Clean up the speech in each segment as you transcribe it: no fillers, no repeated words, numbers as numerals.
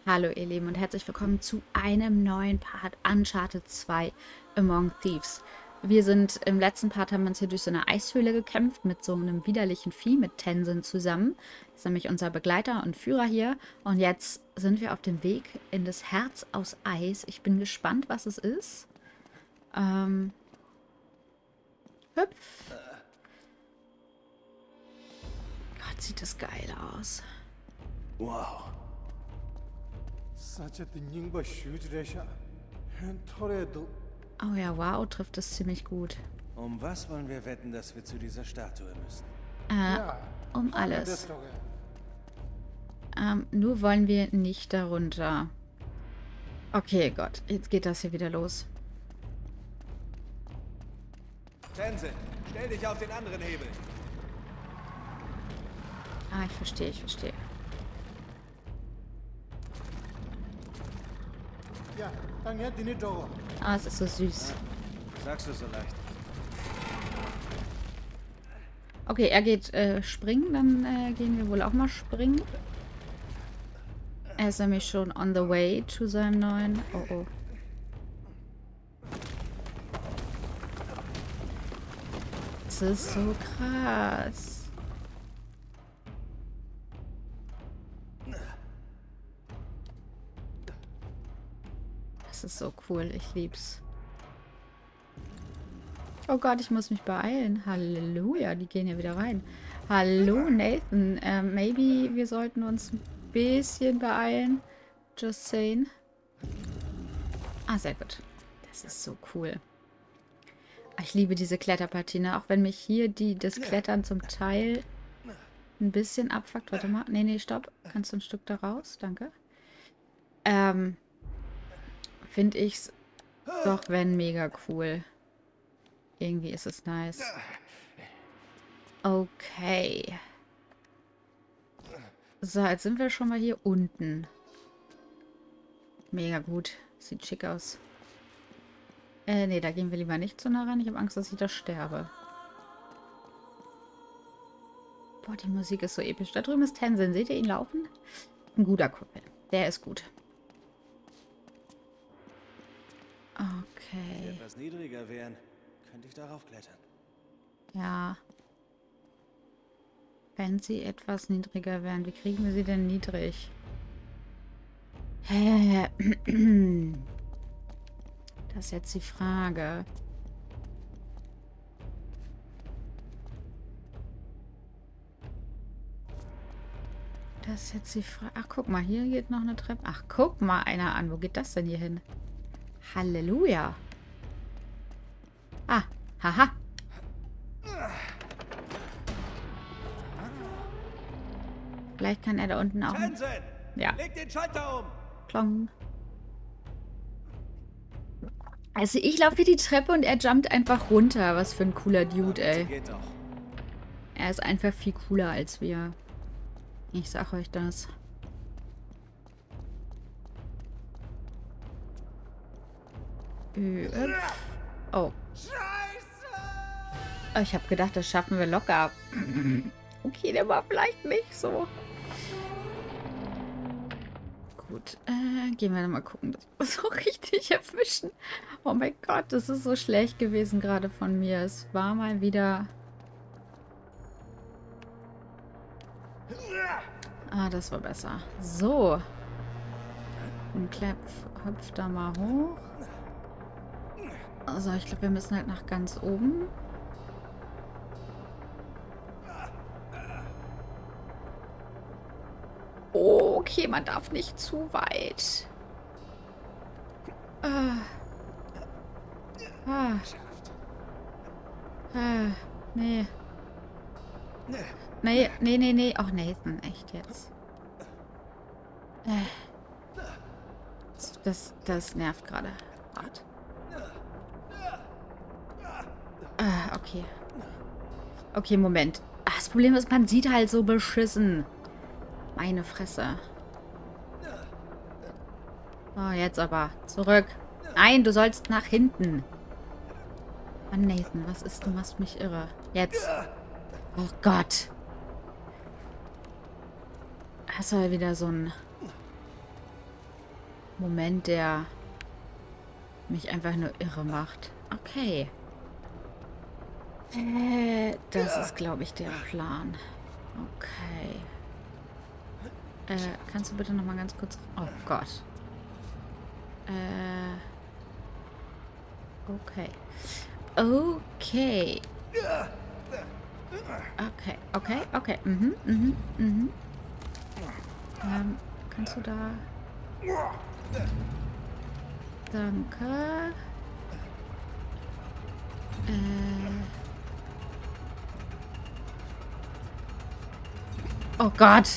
Hallo ihr Lieben und herzlich willkommen zu einem neuen Part Uncharted 2 Among Thieves. Wir sind im letzten Part, haben wir uns hier durch so eine Eishöhle gekämpft mit so einem widerlichen Vieh, mit Tenzin zusammen. Das ist nämlich unser Begleiter und Führer hier. Und jetzt sind wir auf dem Weg in das Herz aus Eis. Ich bin gespannt, was es ist. Hüpf. Gott, sieht das geil aus. Wow. Oh ja, wow, trifft es ziemlich gut. Um was wollen wir wetten, dass wir zu dieser Statue müssen? Um alles. Nur wollen wir nicht darunter. Okay, Gott, jetzt geht das hier wieder los. Tenzin, stell dich auf den anderen Hebel. Ah, ich verstehe, ich verstehe. Ah, es ist so süß. Sagst du so leicht. Okay, er geht springen, dann gehen wir wohl auch mal springen. Er ist nämlich schon on the way zu seinem neuen... Oh, oh. Das ist so krass. Das ist so cool, ich lieb's. Oh Gott, ich muss mich beeilen. Halleluja, die gehen ja wieder rein. Hallo Nathan, maybe wir sollten uns ein bisschen beeilen. Just saying. Ah, sehr gut. Das ist so cool. Ich liebe diese Kletterpartie, ne? Auch wenn mich hier das Klettern zum Teil ein bisschen abfuckt. Warte mal. Nee, nee, stopp. Kannst du ein Stück da raus? Danke. Finde ich's doch, wenn, mega cool. Irgendwie ist es nice. Okay. So, jetzt sind wir schon mal hier unten. Mega gut. Sieht schick aus. Nee, da gehen wir lieber nicht zu nah ran. Ich habe Angst, dass ich da sterbe. Boah, die Musik ist so episch. Da drüben ist Tenzin. Seht ihr ihn laufen? Ein guter Kumpel. Der ist gut. Wenn Okay. sie etwas niedriger wären, könnte ich darauf klettern. Ja. Wenn sie etwas niedriger wären. Wie kriegen wir sie denn niedrig? Hä? Das ist jetzt die Frage. Das ist jetzt die Frage. Ach, guck mal, hier geht noch eine Treppe. Ach, guck mal einer an. Wo geht das denn hier hin? Halleluja. Ah, haha. Vielleicht kann er da unten auch... Tenzin! Ja. Leg den Schalter um! Klong. Also ich laufe hier die Treppe und er jumpt einfach runter. Was für ein cooler Dude, ey. Geht doch. Er ist einfach viel cooler als wir. Ich sag euch das. Oh. Oh, ich habe gedacht, das schaffen wir locker. Okay, der war vielleicht nicht so. Gut, gehen wir dann mal gucken, dass wir so richtig erwischen. Oh mein Gott, das ist so schlecht gewesen gerade von mir. Es war mal wieder... Ah, das war besser. So. Und hüpft da mal hoch. Also, ich glaube, wir müssen halt nach ganz oben. Oh, okay, man darf nicht zu weit. Nee. Nee, nee, nee, nee. Ach, Nathan, echt jetzt. Das nervt gerade. Warte. Okay. Okay, Moment. Ach, das Problem ist, man sieht halt so beschissen. Meine Fresse. Oh, jetzt aber. Zurück. Nein, du sollst nach hinten. Mann, Nathan, was ist? Du machst mich irre. Jetzt. Oh Gott. Das war wieder so ein... Moment, der mich einfach nur irre macht. Okay. Das ist, glaube ich, der Plan. Okay. Kannst du bitte noch mal ganz kurz... Oh Gott. Okay. Okay. Okay, okay, okay. Kannst du da... Danke. Oh Gott.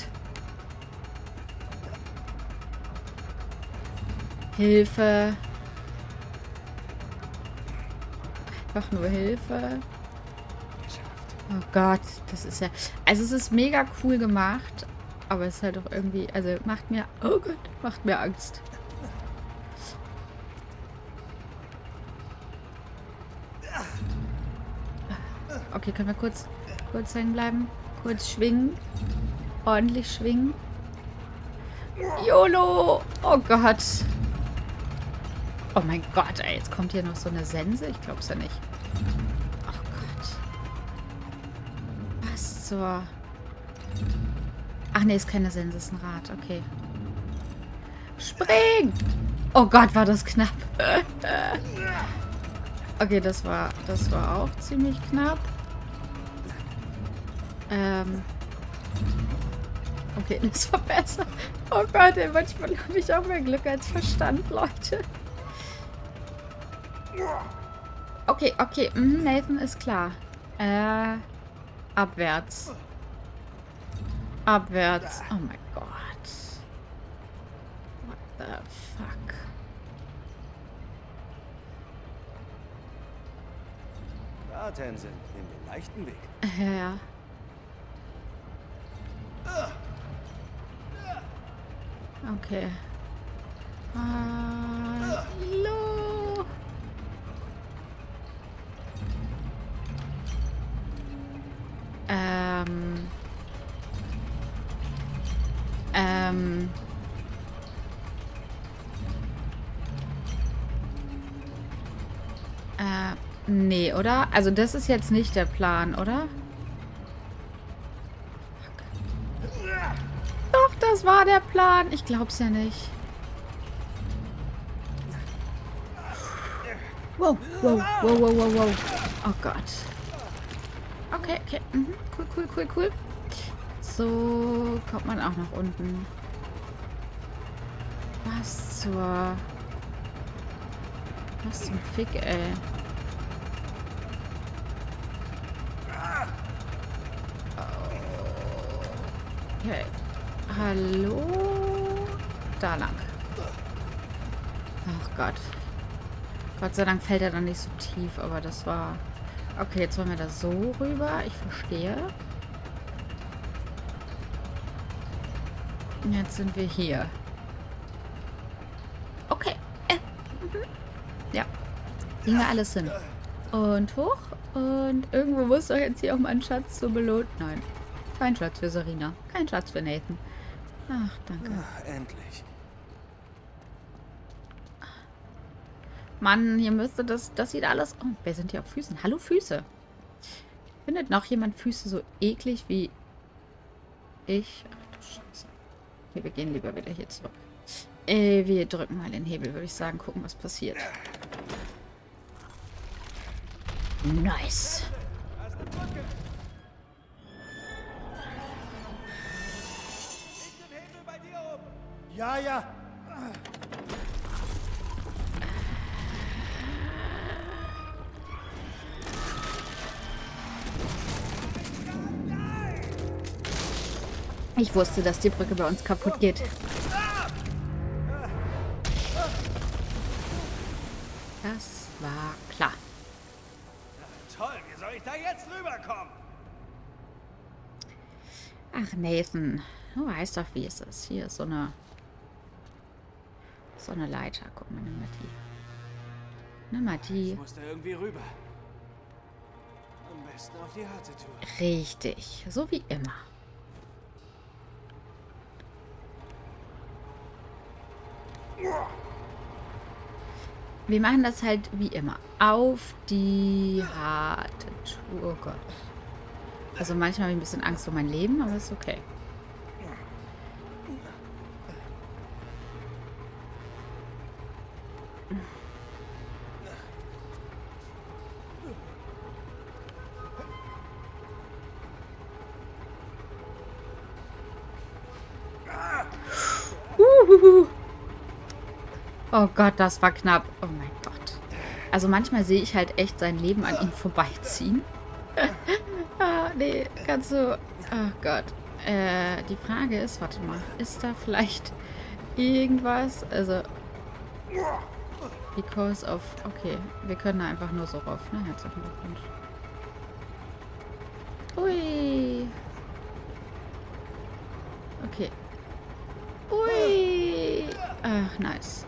Hilfe. Einfach nur Hilfe. Oh Gott, das ist ja... Also es ist mega cool gemacht, aber es ist halt auch irgendwie... Also macht mir... Oh Gott, macht mir Angst. Okay, können wir kurz hängen bleiben? Kurz schwingen. Ordentlich schwingen. YOLO! Oh Gott. Oh mein Gott, ey. Jetzt kommt hier noch so eine Sense. Ich glaub's ja nicht. Oh Gott. Was zur... Ach nee, ist keine Sense, ist ein Rad. Okay. Spring! Oh Gott, war das knapp. Okay, das war auch ziemlich knapp. Okay, das war besser. Oh Gott, ey, manchmal habe ich auch mehr Glück als Verstand, Leute. Okay, okay. Nathan ist klar. Abwärts. Abwärts. Oh mein Gott. What the fuck? Da, Tenzin. Nimm den leichten Weg. Ja. Okay. Hallo. Nee, oder? Also das ist jetzt nicht der Plan, oder? Doch, das war der Plan. Ich glaub's ja nicht. Wow, wow, wow, wow, wow, wow. Oh Gott. Okay, okay. Cool, cool, cool, cool. So kommt man auch nach unten. Was zur... Was zum Fick, ey. Okay. Hallo? Da lang. Ach Gott. Gott sei Dank fällt er dann nicht so tief, aber das war... Okay, jetzt wollen wir da so rüber. Ich verstehe. Und jetzt sind wir hier. Okay. Ja. Kriegen wir alles hin. Und hoch. Und irgendwo muss doch jetzt hier auch mal ein Schatz zur Belohnung. Nein. Kein Schatz für Serena. Kein Schatz für Nathan. Ach, danke. Endlich. Mann, hier müsste das sieht alles... Oh, wer sind hier auf Füßen? Hallo, Füße. Findet noch jemand Füße so eklig wie ich? Ach du Scheiße. Okay, wir gehen lieber wieder hier zurück. Wir drücken mal den Hebel, würde ich sagen. Gucken, was passiert. Nice. Ja, ja. Ich wusste, dass die Brücke bei uns kaputt geht. Das war klar. Toll, wie soll ich da jetzt rüberkommen? Ach, Nathan. Du weißt doch, wie es ist. Hier ist so eine Leiter. Guck mal, nimm mal die. Nimm mal die. Ich muss da irgendwie rüber. Am besten auf die harte Tour. Richtig. So wie immer. Wir machen das halt wie immer. Auf die harte Tour. Oh Gott. Also manchmal habe ich ein bisschen Angst um mein Leben, aber ist okay. Oh Gott, das war knapp. Oh mein Gott. Also manchmal sehe ich halt echt sein Leben an ihm vorbeiziehen. Ah, nee, kannst du... Oh Gott. Die Frage ist, warte mal, ist da vielleicht irgendwas? Also... Because of... Okay, wir können da einfach nur so rauf, ne? Herzlichen Glückwunsch. Ui. Okay. Ui. Ach, nice.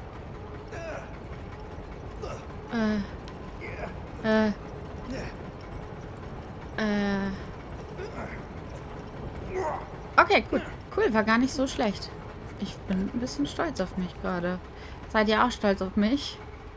Okay, gut. Cool, war gar nicht so schlecht. Ich bin ein bisschen stolz auf mich gerade. Seid ihr auch stolz auf mich?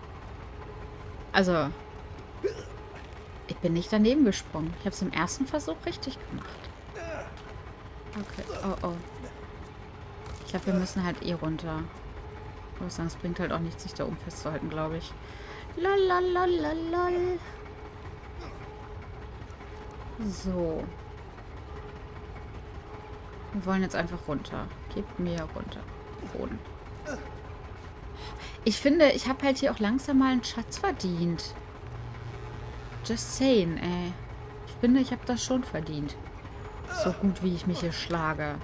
Also, ich bin nicht daneben gesprungen. Ich habe es im ersten Versuch richtig gemacht. Okay, oh, oh. Ich glaube, wir müssen halt eh runter. Aber sonst bringt halt auch nichts, sich da oben festzuhalten, glaube ich. Lalalalala. So. Wir wollen jetzt einfach runter. Gebt mir runter. Boden. Ich finde, ich habe halt hier auch langsam mal einen Schatz verdient. Just saying, ey. Ich finde, ich habe das schon verdient. So gut, wie ich mich hier schlage.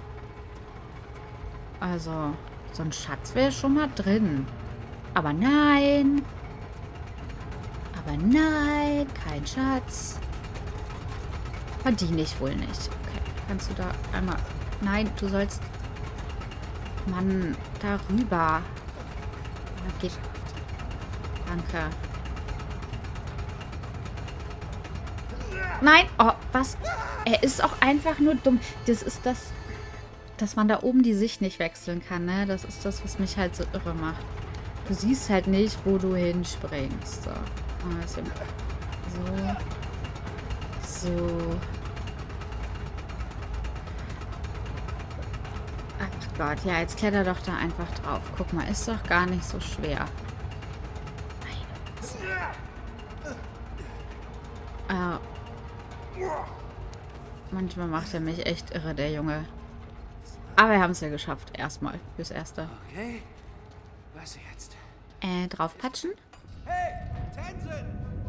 Also, so ein Schatz wäre schon mal drin. Aber nein. Aber nein, kein Schatz. Verdiene ich wohl nicht. Okay, kannst du da einmal... Nein, du sollst... Mann, darüber. Da geht... Danke. Nein! Oh, was? Er ist auch einfach nur dumm. Das ist das... Dass man da oben die Sicht nicht wechseln kann, ne? Das ist das, was mich halt so irre macht. Du siehst halt nicht, wo du hinspringst. So. So. Ach Gott, ja, jetzt kletter doch da einfach drauf. Guck mal, ist doch gar nicht so schwer. Manchmal macht er mich echt irre, der Junge. Aber wir haben es ja geschafft. Erstmal. Fürs Erste. Okay. Was jetzt? Draufpatschen. Hey, Tenzin!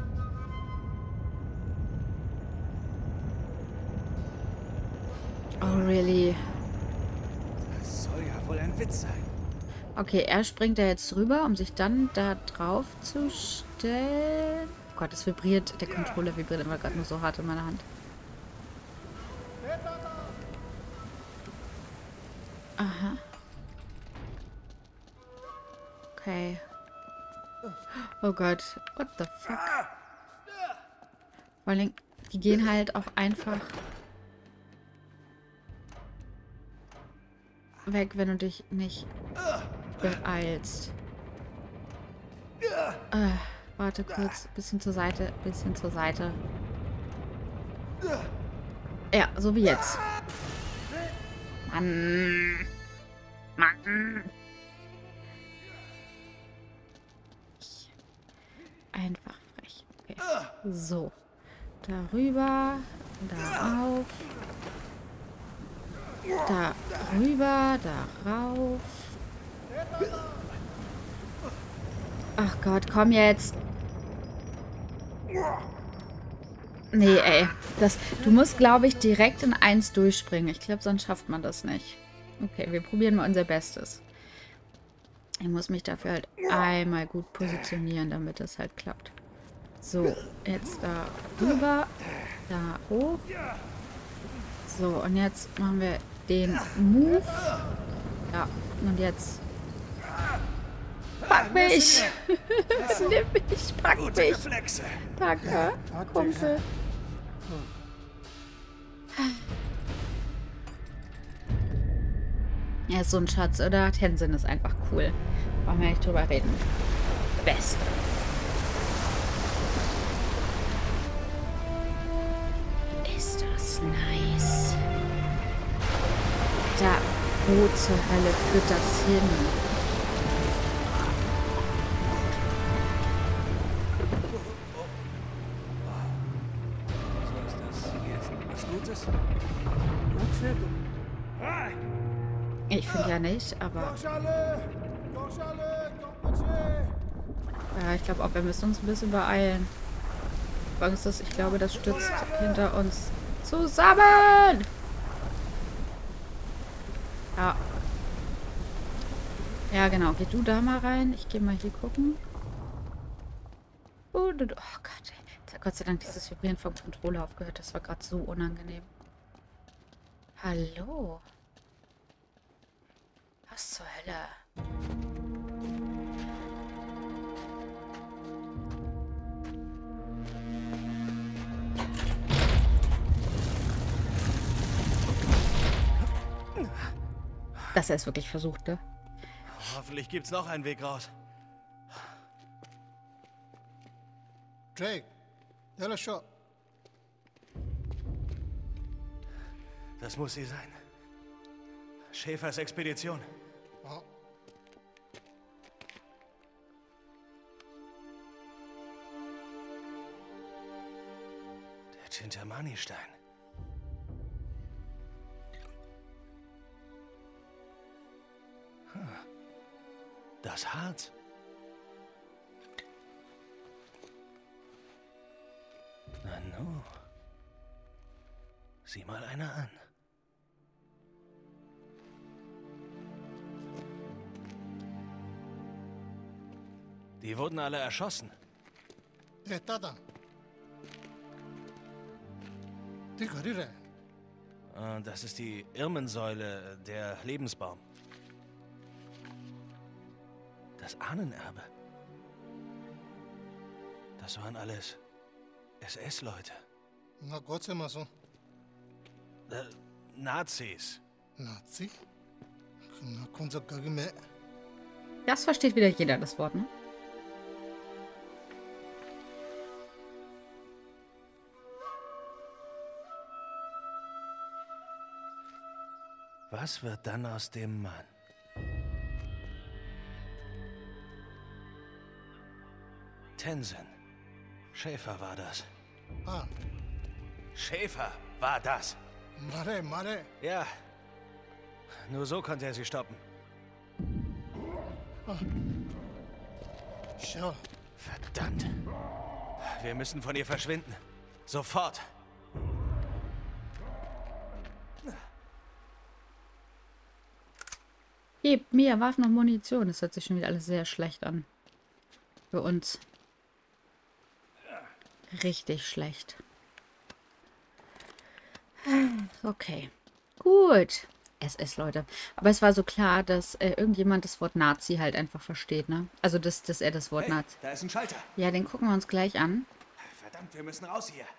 Oh, really? Das soll ja wohl ein Witz sein. Okay, er springt da jetzt rüber, um sich dann da drauf zu stellen. Oh Gott, es vibriert. Der Controller vibriert immer gerade nur so hart in meiner Hand. Aha. Okay. Oh Gott. What the fuck? Vor allem, die gehen halt auch einfach weg, wenn du dich nicht beeilst. Warte kurz. Bisschen zur Seite. Bisschen zur Seite. Ja, so wie jetzt. Mann. Mann. Einfach frech. Okay. So. Darüber. Darauf. Darüber. Darauf. Ach Gott, komm jetzt. Nee, ey. Du musst, glaube ich, direkt in 1 durchspringen. Ich glaube, sonst schafft man das nicht. Okay, wir probieren mal unser Bestes. Ich muss mich dafür halt einmal gut positionieren, damit das halt klappt. So, jetzt da rüber, da hoch. So, und jetzt machen wir den Move. Ja, und jetzt... Pack mich! Nimm mich, pack mich! Danke, Kumpel. Er ist so ein Schatz, oder? Tenzin ist einfach cool. Brauchen wir nicht drüber reden. Beste. Ist das nice. Da, wo zur Hölle führt das hin? So ist das jetzt was Gutes? Gut für du. Ich finde ja nicht, aber ja, ich glaube auch, wir müssen uns ein bisschen beeilen. Angst ist, ich glaube, das stürzt hinter uns zusammen. Ja. Ja, genau. Geh du da mal rein. Ich gehe mal hier gucken. Oh Gott. Ey. Gott sei Dank dieses Vibrieren vom Controller aufgehört. Das war gerade so unangenehm. Hallo. Was zur Hölle? Dass er es wirklich versucht, ne? Hoffentlich gibt's noch einen Weg raus. Drake, yellow shot. Das muss sie sein. Schäfers Expedition. Oh, Der Chintamani-Stein. Das Harz. Na nu. Sieh mal einer an. Die wurden alle erschossen. Tata. Tikarire. Das ist die Irmensäule, der Lebensbaum. Das Ahnenerbe. Das waren alles SS-Leute. Na Gott sei mal so. Nazis. Nazi? Na kunza kagime. Das versteht wieder jeder, das Wort, ne? Was wird dann aus dem Mann? Tenzin. Schäfer war das. Ah, Schäfer war das. mare. Ja. Nur so konnte er sie stoppen. Schau. Verdammt. Wir müssen von ihr verschwinden. Sofort. Gebt mir Waffen und Munition. Das hört sich schon wieder alles sehr schlecht an. Für uns. Richtig schlecht. Okay. Gut. SS, Leute. Aber es war so klar, dass irgendjemand das Wort Nazi halt einfach versteht, ne? Also, dass er das Wort Hey, Nazi... da ist ein Schalter. Ja, den gucken wir uns gleich an. Verdammt, wir müssen raus hier.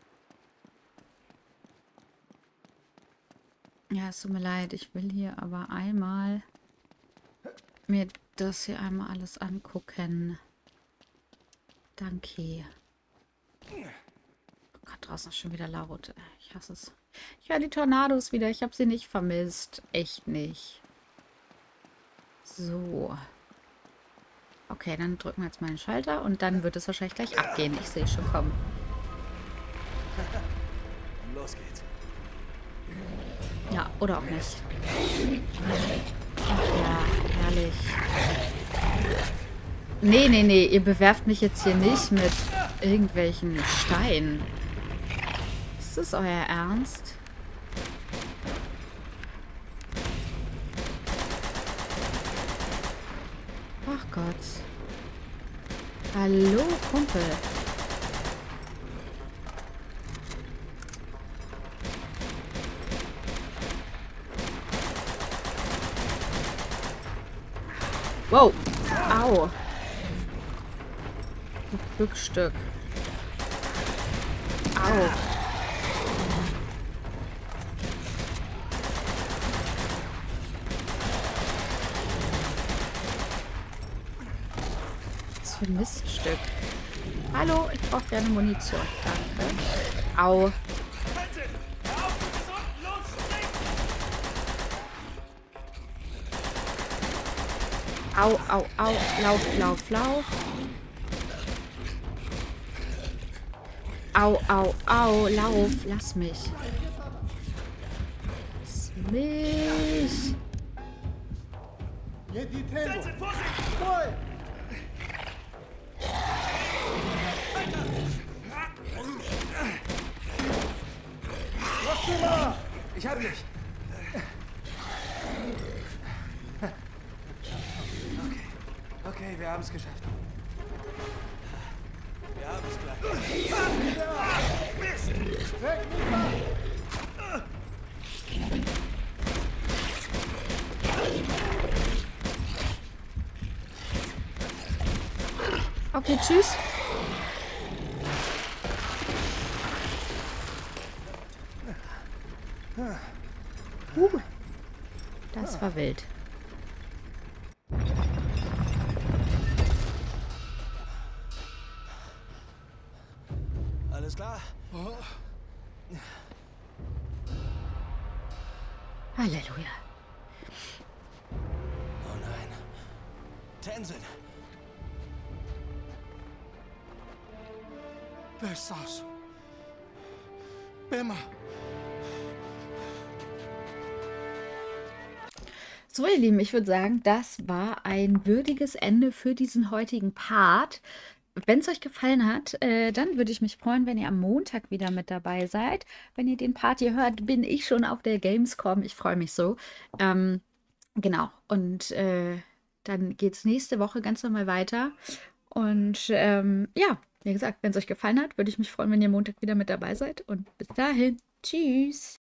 Ja, es tut mir leid. Ich will hier aber einmal mir das hier einmal alles angucken. Danke. Oh Gott, draußen ist schon wieder laut. Ich hasse es. Ich höre die Tornados wieder. Ich habe sie nicht vermisst. Echt nicht. So. Okay, dann drücken wir jetzt mal den Schalter und dann wird es wahrscheinlich gleich abgehen. Ich sehe schon kommen. Los geht's. Ja, oder auch nicht. Ach ja, herrlich. Nee, ihr bewerft mich jetzt hier nicht mit irgendwelchen Steinen. Ist das euer Ernst? Ach Gott. Hallo, Kumpel. Wow. Au. Rückstück. Au. was für ein Miststück. Hallo, ich brauche gerne Munition. Danke. Au. Au, au, au. Lauf, lauf, lauf. Au, au, au. Lauf. Lass mich. Lass mich. Ich hab dich. Okay, wir haben es geschafft. Wir haben es gleich. Mist! Weg, Okay, tschüss. Das war wild. Alles klar? Halleluja. Oh nein. Tenzin. Wer ist das? Bema. So, ihr Lieben, ich würde sagen, das war ein würdiges Ende für diesen heutigen Part. Wenn es euch gefallen hat, dann würde ich mich freuen, wenn ihr am Montag wieder mit dabei seid. Wenn ihr den Part hier hört, bin ich schon auf der Gamescom. Ich freue mich so. Genau. Und dann geht es nächste Woche ganz normal weiter. Und ja, wie gesagt, wenn es euch gefallen hat, würde ich mich freuen, wenn ihr Montag wieder mit dabei seid. Und bis dahin, tschüss.